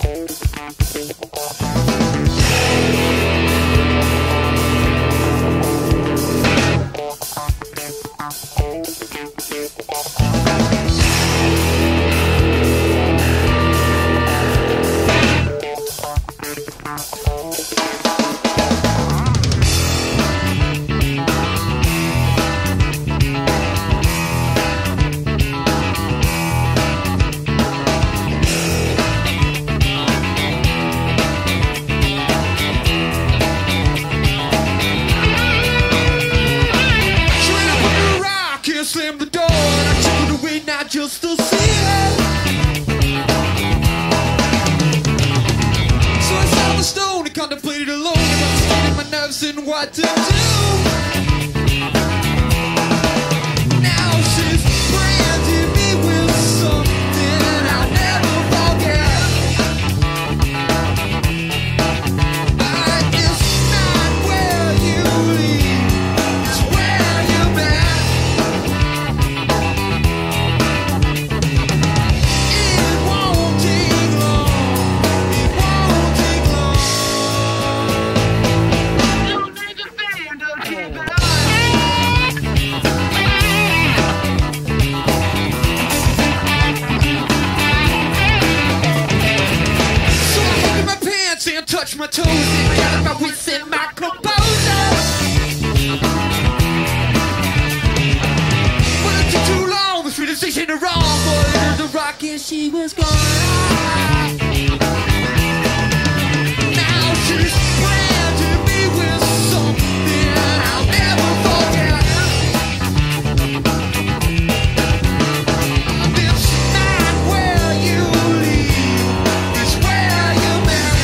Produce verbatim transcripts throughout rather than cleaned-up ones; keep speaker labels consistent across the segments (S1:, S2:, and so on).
S1: Slam the door and I took it away, not just to see it. So I sat on the stone and contemplated alone about the state of my nerves and what to do. Now she's branding me with something I'll never forget. But it's not where you leave, it's where you're at. And touch my toes and gather my wits and my composure. But it took too long, the realization of wrong. Boy, there's a rock and she was gone. Now she's branding me with something I'll never forget. It's not where you leave, it's where you're meant.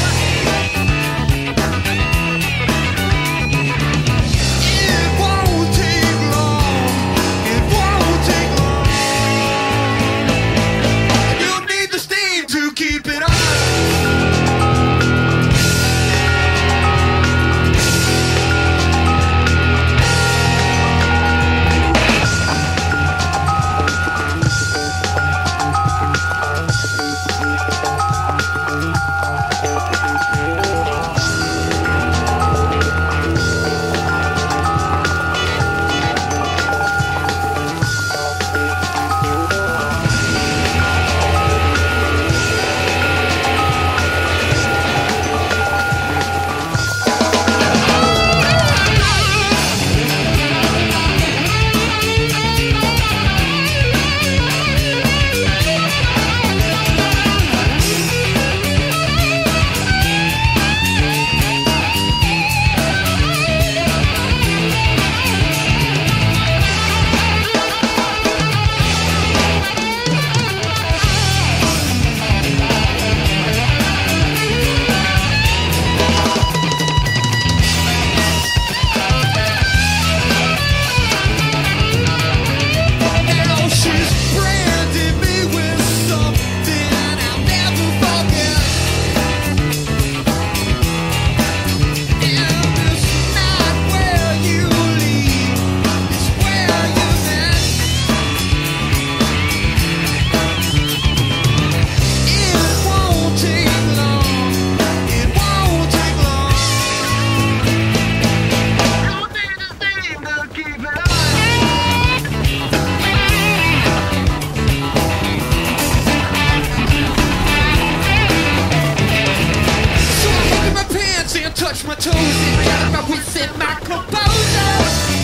S1: Touch my toes and gather my wits and my composure.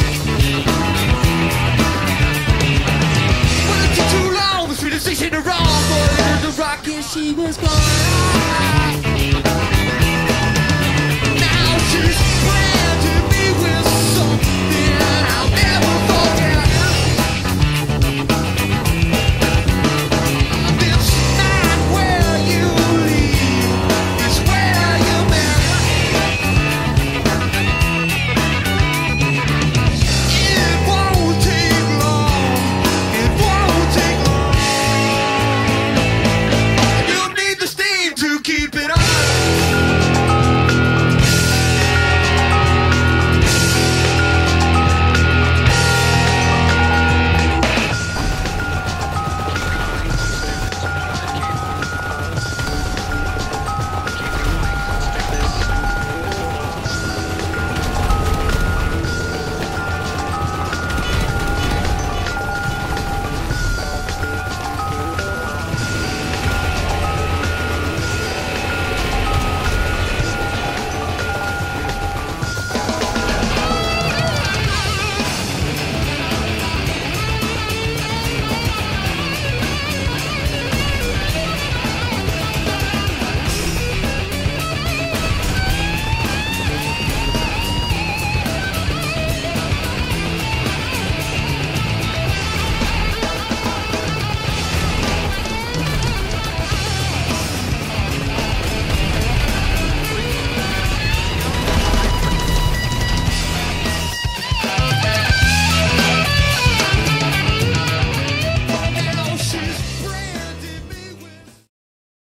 S1: But it took too long, the realization of wrong. Boy, there's a rock and she was gone. Now she's branding me with something I'll never forget. It's not where you leave, it's where you're meant. Keep